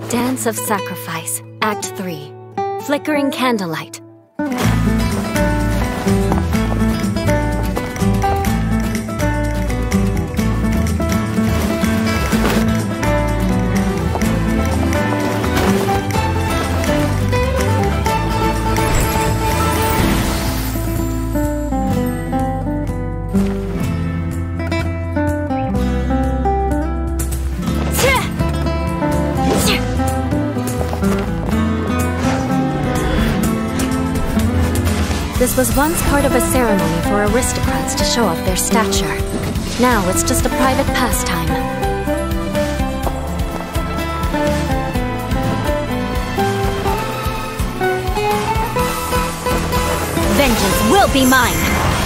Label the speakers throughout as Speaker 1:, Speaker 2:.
Speaker 1: Dance of Sacrifice, Act 3. Flickering Candlelight. This was once part of a ceremony for aristocrats to show off their stature. Now it's just a private pastime. Vengeance will be mine!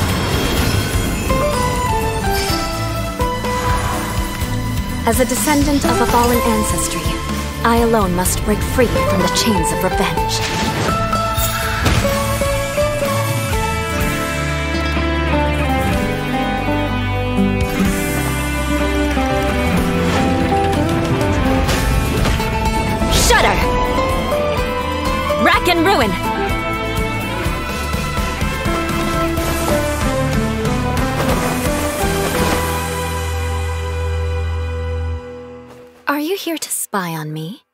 Speaker 1: As a descendant of a fallen ancestry, I alone must break free from the chains of revenge. Rack and ruin! Are you here to spy on me?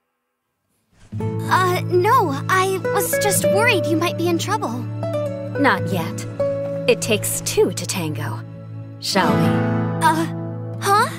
Speaker 2: No. I was just worried you might be in trouble.
Speaker 1: Not yet. It takes two to tango. Shall we?
Speaker 2: Huh?